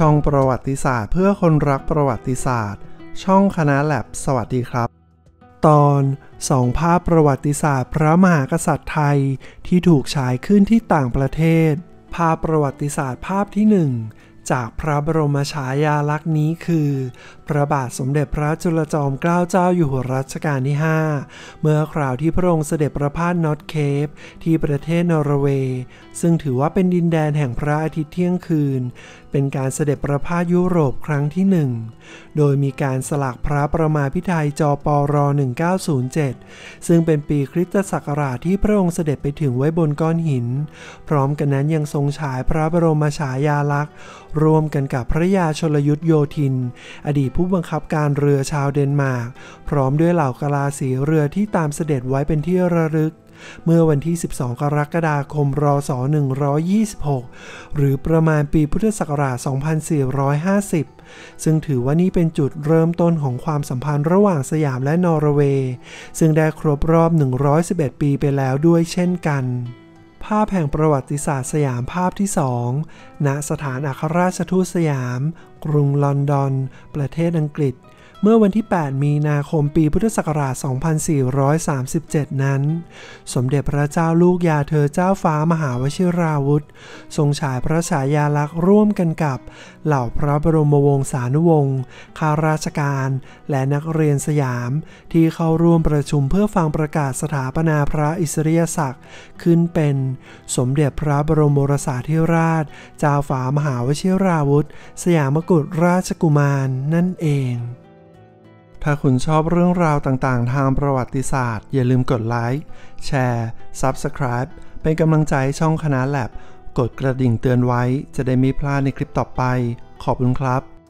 ช่องประวัติศาสตร์เพื่อคนรักประวัติศาสตร์ช่องคณะแลบสวัสดีครับตอน2ภาพประวัติศาสตร์พระมหากษัตริย์ไทยที่ถูกฉายขึ้นที่ต่างประเทศภาพประวัติศาสตร์ภาพที่1จากพระบรมฉายาลักษณ์นี้คือพระบาทสมเด็จพระจุลจอมเกล้าเจ้าอยู่หัวรัชกาลที่5เมื่อคราวที่พระองค์เสด็จประพาสนอร์ทเคปที่ประเทศนอร์เวย์ซึ่งถือว่าเป็นดินแดนแห่งพระอาทิตย์เที่ยงคืนเป็นการเสด็จประพาสยุโรปครั้งที่1โดยมีการสลักพระประมาพิไทยจปร1907ซึ่งเป็นปีคริสตศักราชที่พระองค์เสด็จไปถึงไว้บนก้อนหินพร้อมกันนั้นยังทรงฉายพระบรมฉายาลักษณ์ร่วมกันกับพระยาชลยุทธโยธินอดีตผู้บังคับการเรือชาวเดนมาร์กพร้อมด้วยเหล่ากลาสีเรือที่ตามเสด็จไว้เป็นที่ระลึกเมื่อวันที่12กรกฎาคมรศ126หรือประมาณปีพุทธศักราช2450ซึ่งถือว่านี่เป็นจุดเริ่มต้นของความสัมพันธ์ระหว่างสยามและนอร์เวย์ซึ่งได้ครบรอบ111ปีไปแล้วด้วยเช่นกันภาพแห่งประวัติศาสตร์สยามภาพที่2ณสถานอัครราชทูตสยามกรุงลอนดอนประเทศอังกฤษเมื่อวันที่8มีนาคมปีพุทธศักราช2437นั้นสมเด็จพระเจ้าลูกยาเธอเจ้าฟ้ามหาวชิราวุธทรงฉายพระฉายาลักษณ์ร่วมกันกับเหล่าพระบรมวงศานุวงศ์ข้าราชการและนักเรียนสยามที่เข้าร่วมประชุมเพื่อฟังประกาศสถาปนาพระอิสริยศักดิ์ขึ้นเป็นสมเด็จพระบรมโอรสาธิราชเจ้าฟ้ามหาวชิราวุธสยามกุฎราชกุมารนั่นเองถ้าคุณชอบเรื่องราวต่างๆทางประวัติศาสตร์อย่าลืมกดไลค์แชร์ Subscribe เป็นกำลังใจให้ช่องคณะแลบกดกระดิ่งเตือนไว้จะได้ไม่พลาดในคลิปต่อไปขอบคุณครับ